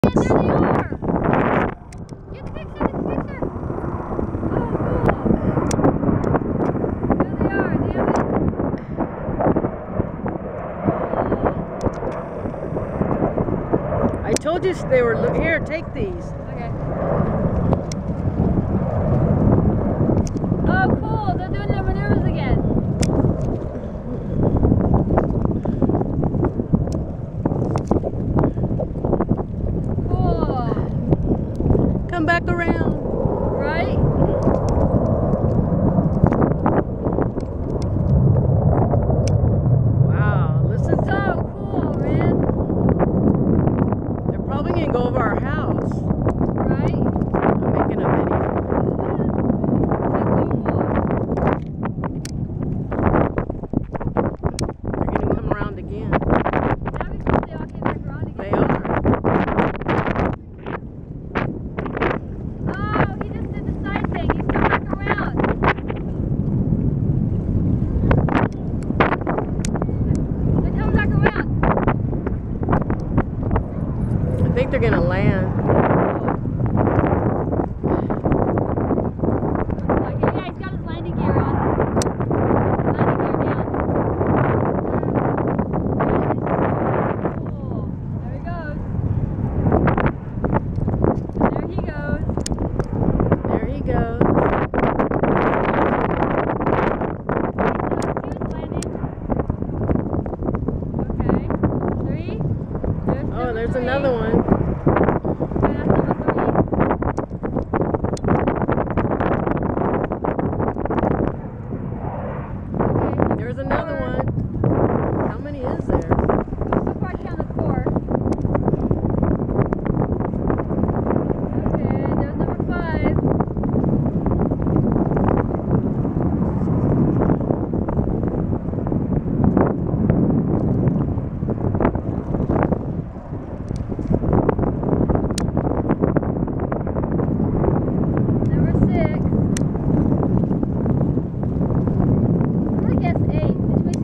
I told you they were here. Take these. Okay. Oh, cool! They're doing their maneuvers again. Cool. Come back around. Right? Wow, listen. So cool, man. They're probably gonna go over our house. Right? I'm making a video. They're gonna come around again. That'd be cool if they all came back around again. They are. Oh, he just did the side thing. He's come back around. They're coming back around. I think they're gonna land. Looks like it. Yeah, he's got his landing gear on. Landing gear down. Cool. There he goes. There he goes. There he goes. Okay. 3. Oh, there's number another 3. one. Okay, that's number 3. Okay. There's another one. How many is there? So far I counted 4. Okay, there's number 5. Number 6. I'm gonna guess 8. Between